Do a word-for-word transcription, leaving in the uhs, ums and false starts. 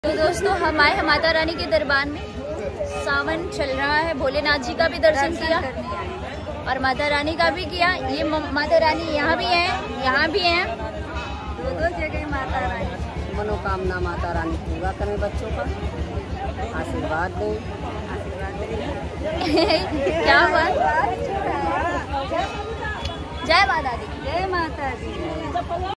तो दोस्तों हम आए हैं माता रानी के दरबार में। सावन चल रहा है, भोलेनाथ जी का भी दर्शन किया और माता रानी का भी किया। ये माता रानी यहाँ भी है, यहाँ भी है, दो दो जगह माता रानी। मनोकामना माता रानी पूरा करें, बच्चों का आशीर्वाद दें। क्या बात। जय माता दी। जय माता दी।